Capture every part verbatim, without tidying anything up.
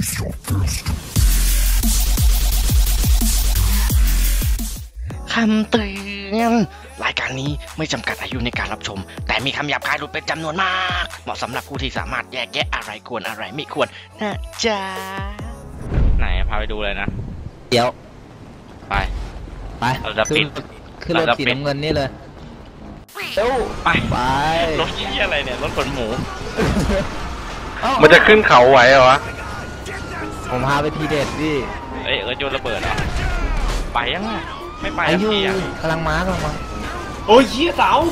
คำเตือนรายการนี้ไม่จำกัดอายุในการรับชมแต่มีคำหยาบคายหลุดเป็นจำนวนมากเหมาะสำหรับผู้ที่สามารถแยกแยะอะไรควรอะไรไม่ควรนะจ๊ะไหนพาไปดูเลยนะเดี๋ยวไปไปเราจะปิดคือรถสีน้ำเงินนี่เลยเอ้าไปไปรถที่อะไรเนี่ยรถขนหมูมันจะขึ้นเขาไหวเหรอวะผมพาไปทีเด็ดดิเอ้ยเออโยนระเบิดเหรอไปยังไงไม่ไปแล้วพี่อ่ะกำลังม้ากำลังมาโอ้ยเชี่ยเสา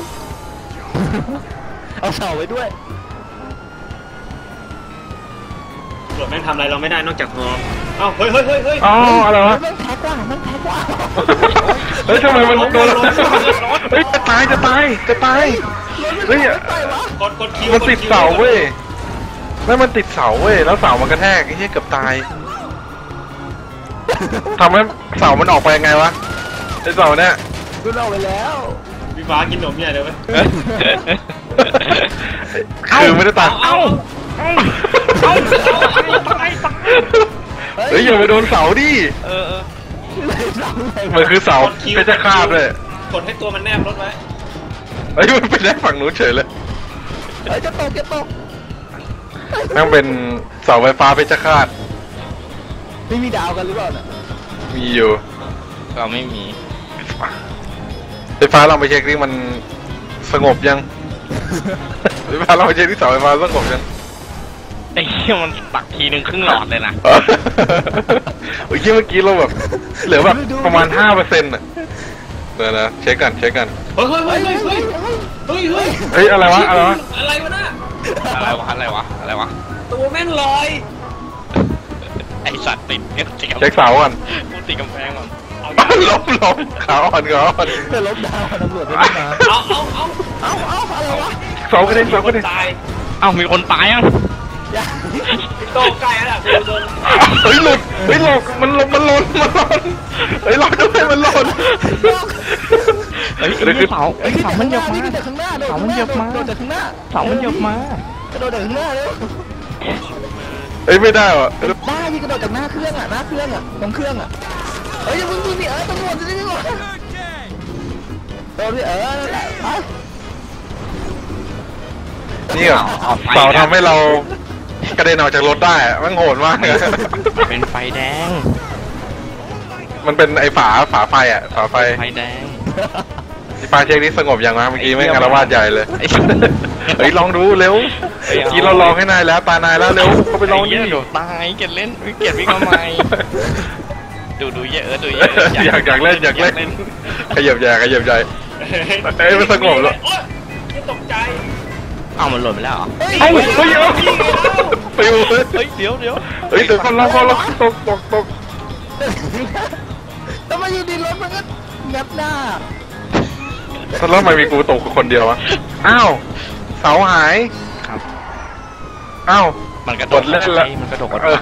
เอาเสาไว้ด้วยตำรวจแม่งทำอะไรเราไม่ได้นอกจากฮอเอ้าเฮ้ยเฮ้ยเฮ้ยเฮ้ยอ๋ออะไรวะมันแพ้กว่ามันแพ้กว่าเฮ้ยทำไมมันโดนเฮ้ยจะตายจะตายจะตายเฮ้ยกดกดคิวมันติดเสาเว้ยแล้วมันติดเสาเว้ยแล้วเสามันกระแทกไอ้เหี้ยเกือบตายทำให้เสามันออกไปยังไงวะไอ้เสาเนี่ยกูเล่าไปแล้วพี่ฟ้ากินนมเนี่ยเดี๋ยวไปคือไม่ได้ตัดเอ้าเอ้าเอ้าตายตายเฮ้ยอย่าไปโดนเสาดิเออมันคือเสาเพชรฆาตเลยกดให้ตัวมันแนบรถไว้เฮ้ยมันไปได้ฝั่งนู้นเฉยเลยเฮ้ยจะตกจะตกนั่งเป็นเสาไฟฟ้าเพชรฆาตไม่มีดาวกันหรือเปล่าน่ะมีอยู่เราไม่มีไฟฟ้าเราไปเช็คที่มันสงบยังไฟฟ้าเราไปเช็คที่เสาไฟฟ้าสงบยังไอ้เหี้ยมันตักทีนึงครึ่งหลอดเลยนะโอ้ยเมื่อกี้เราแบบเหลือแบบประมาณห้าเปอร์เซ็นต์อ่ะเดี๋ยวนะเช็คกันเช็คกันเฮ้ยเฮ้ยเฮ้ยเฮ้ยเฮ้ยเฮ้ยเฮ้ยอะไรวะอะไรวะอะไรวะน่ะอะไรวะอะไรวะอะไรวะตัวแม่งลอยไอสัตว์ติดเช็คเสาก่อนกูติดกำแพงก่อนล้มล้มขาอ่อนขาอ่อนจะล้มดาวตำรวจไม่ได้มาเอาเอาเอาเอาเอาอะไรวะเสากระเด็นเสากระเด็นตายเอ้ามีคนตายยังโตใกล้แล้วกูโดนเฮ้ยหลุดเฮ้ยหลอกมันมันหล่นมันหล่นเฮ้ยหลอกด้วยมันหล่นเฮ้ยเสาเฮ้ยเสามันหยกมาเสามันหยกมาโดดจากข้างหน้าเสามันหยกมากระโดดจากข้างหน้าเลยเฮ้ยไม่ได้ว่ะได้ที่กระโดดจากหน้าเครื่องอ่ะหน้าเครื่องอ่ะตรงเครื่องอ่ะเฮ้ยมึงมึงนี่เออตำรวจจะได้ไม่หมดโดนดิเออนั่นแหละไปนี่เหรอเสาทำให้เรากระเด็นออกจากรถได้มันโหดมากเป็นไฟแดงมันเป็นไอ้ฝาฝาไฟอ่ะฝาไฟไฟแดงที่ปาเช็คนี้สงบอย่างนะเมื่อกี้ไม่งารวาสใหญ่เลยเฮ้ยลองดูเร็วกี้เราลองให้นายแล้วตานายแล้วเร็วเขาไปลองนี่เดี๋ยวตายเกลียดเล่นเกลียดวิ่งเข้ามาดูดูเยอะดูเยอะอยากอยากเล่นอยากเล่นขยับใหญ่ขยับใหญ่เอ้ยมันสงบแล้วตกใจเอามันหล่นไปแล้วเหรอเฮ้ยเฮ้ยปิวเฮ้ยเดี๋ยวเดี๋ยวเฮ้ยเดี๋ยวคนละคนละตกตกตกทำไมอยู่ดีรถมันก็งับหน้าแล้วทำไมมีกูตกคนเดียววะอ้าวเสาหายครับอ้าวมันกระโดดเล่นแล้วมันกระโดดไป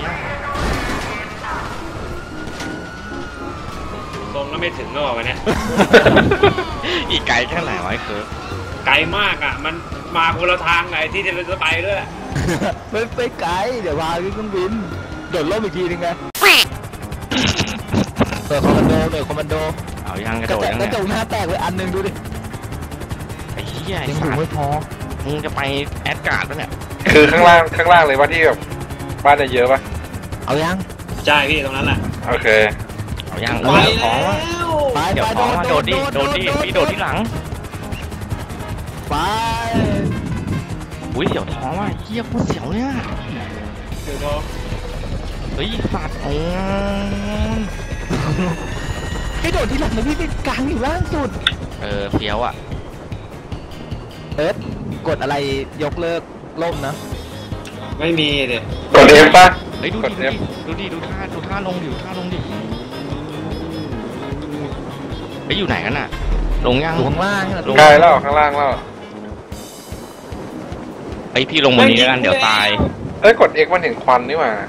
ตรงแล้วไม่ถึงก็วะเนี่ยอีกไกลแค่ไหนวะคือไกลมากอ่ะมันมาคนละทางไงที่เราจะไปด้วยไม่ไปไกลเดี๋ยวพาขึ้นเครื่องบินโดดล่มอีกทีนึงไงเปิดคอมมานโดเปิดคอมมานโดเอายังกระโดดยังกระจกหน้าแตกเลยอันนึงดูดิไอ้เหี้ยยังไม่พอมึงจะไปแอดการ์ดปะเนี่ยคือข้างล่างข้างล่างเลยว่าที่แบบบ้านจะเยอะปะเอายังใช่พี่ตรงนั้นแหละโอเคเอายังไปแล้วไปเดี๋ยวท้องมาโดดดิโดดดิพี่โดดที่หลังไปอุ้ยเสียวท้องว่ะเหี้ยโคตรเสียวเนี่ยเสียวท้องเฮ้ยสัตว์โอ้ให้โดดที่หลังนะพี่เป็นกลางอยู่ล่างสุดเออเฟี้ยวอ่ะเอิร์ธกดอะไรยกเลิกล่มนะไม่มีเด็กดเอฟป่ะเฮ้ยดูดิดูดิดูท่าดูท่าลงดิดูท่าลงดิเฮ้ยอยู่ไหนกันน่ะลงยังลงข้างล่างใกล้แล้วข้างล่างแล้วไอพี่ลงบนนี้กันเดี๋ยวตายเอ้ยกด X มันเห็นควันนี่หว่า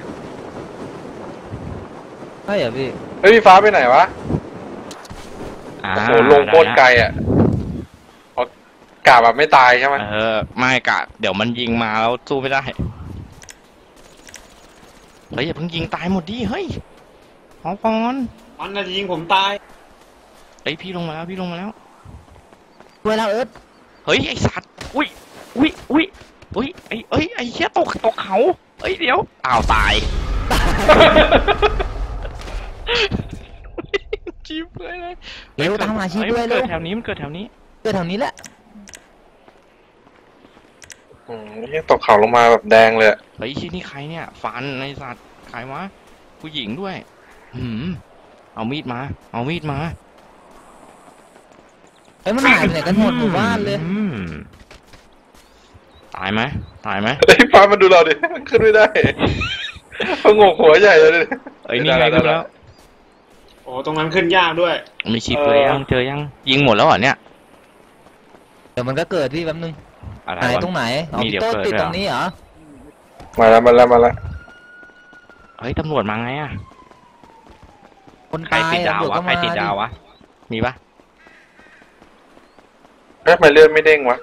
ใช่เหรอพี่เฮ้ยพี่ฟ้าไปไหนวะโอ้โหลงโคตรไกลอ่ะกะแบบไม่ตายใช่ไหมเออไม่กะเดี๋ยวมันยิงมาแล้วสู้ไม่ได้เฮ้ยอย่าเพิ่งยิงตายหมดดิเฮ้ยขอก่อนมันน่าจะยิงผมตายเฮ้ยพี่ลงมาแล้วพี่ลงมาแล้วเวลาเอิร์ธเฮ้ยไอสัตว์อุ้ยอุ้ยอุ้ยอุ้ยไอเอ้ยไอเหี้ยตกตกเขาเอ้ยเดี๋ยวอ้าวตายชีพเลยเลยเร็วตามหาชีพด้วยมันเร็เกิวดแถวนี้มันเกิดแถวนี้เกิดแถวนี้แหละอืมนี่ตกเขาลงมาแบบแดงเลยอะเฮ้ยที่นี่ใครเนี่ยฟันไอสัตว์ใครวะผู้หญิงด้วยหืมเอามีดมาเอามีดมาเฮ้ยมันหายไปไหนกันหมดหมู่บ้านเลยอืมตายไหมตายไหมไอ้ยฟ้ามันดูเราดิมันขึ้นไม่ได้พงกหัวใหญ่เลยดิเอ้ยนี่ไงขึ้นแล้วโอ้ตรงนั้นขึ้นยากด้วยมีชีพเลยยังเจอยังยิงหมดแล้วเหรอเนี่ยเดี๋ยวมันก็เกิดที่แป๊บนึงอะไรไหนวะตรงไหนอ๋อมีพี่เดี๋ยวโต้เกิดติดด้วยเหรอตรงนี้เหรอมาแล้วมาแล้วมาแล้วเฮ้ยตำรวจมาไงอะคนใครตายติดดาวตำรจวะก็ใครมาติดดาววะมีปะเอ๊ะทำไมเลื่อนไม่เด้งวะ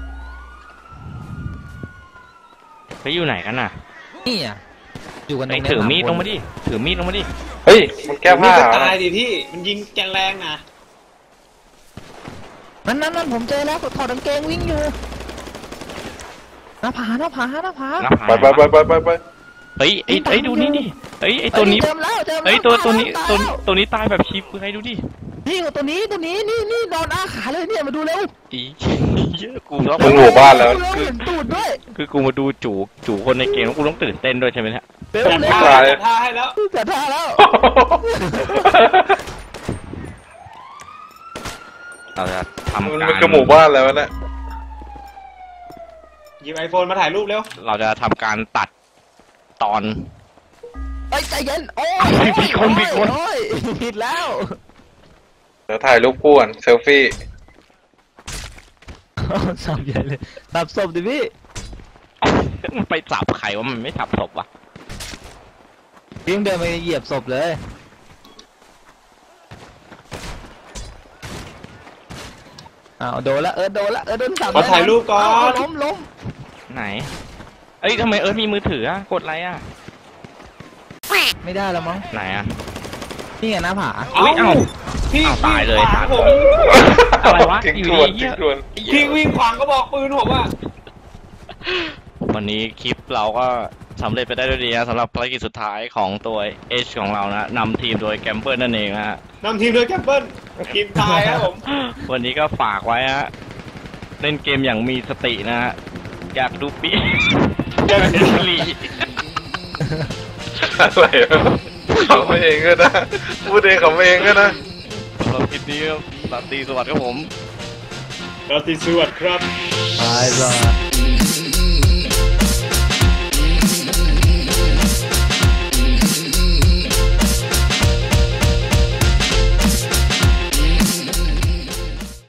เฮ้ยอยู่ไหนกันน่ะนี่อ่ะอยู่กันตรไอ้งนี้ถือมีดสาลงคมาน ดิถือมีดลงมาดิเฮ้ยมันแก้ผ้านี่ก็เหรอตายดิพี่ มันยิงแกนแรงนะนั่นนั่นนั่นผมเจอแล้วถอดกางเกงวิ่งอยู่หน้าผาหน้าผาหน้าผาหน้าผาไปไปไปไปไปไปเฮ้ยไอ้ไอ้ดูนี่ดิเฮ้ยไอ้ตัวนี้เจอแล้วเจอแล้วเฮ้ยตัวตัวนี้ตายตัวแล้วตัวนี้ตายแบบชีพเปลือยดูดินี่ตัวนี้ตัวนี้นี่นี่นอนอ้าขาเลยเนี่ยมาดูเร็วอีเยอะกูต้องมึงหมู่บ้านแล้วเร็วเห็นตูดด้วยคือกูมาดูจู่จู่คนในเกมแล้วกูต้องตื่นเต้นด้วยใช่ไหมเนี่ยเร็วจัดเร็วท่าจัดท่าให้แล้วจัดท่าแล้วเราจะมันทำการคือหมู่บ้านแล้วนะหยิบไอโฟนมาถ่ายรูปเร็วเราจะทำการตัดตอนไปใจเย็นโอ้ยผิดคนผิดคนโอ้ยผิดแล้วเดี๋ยวถ่ายรูปคู่กันเซลฟี่สับใหญ่เลยสับศพดิพี่มันไปสับใครว่ามันไม่สับศพวะพี่ยังเดินไปเหยียบศพเลยอ้าวโดนละเออโดนละเออโดนสับขอถ่ายรูปก่อนเาล้มล้มไหนเอ้ยทำไมเอิร์ธมีมือถืออะกดอะไรอะไม่ได้แล้วมั้งไหนอะนี่ไงหน้าผาอุ๊ยเอ้าพี่อ้าวตายเลยวิ่งขวางผมอะไรวะทิ้งอยู่ทวนดีเหี้ทิ้ยงทวนพี่วิ่งขวางก็บอกปืนผมว่าวันนี้คลิปเราก็สำเร็จไปได้ด้วยดีนะสำหรับภารกิจสุดท้ายของตัว H ของเรานะนำทีมโดยแกมเปิลนั่นเองนะฮะนำทีมโดยแกมเปิลทีมตายครับผมวันนี้ก็ฝากไว้ฮะเล่นเกมอย่างมีสตินะฮะอยากดูปี อยากดูลีอะไรวะเขาเองก็นะพูดเองเขาเองก็นะสำหรับคลิปนี้ก็ราตรีสวัสดิ์ครับผมเราตีสวัสดิ์ครับบายบาย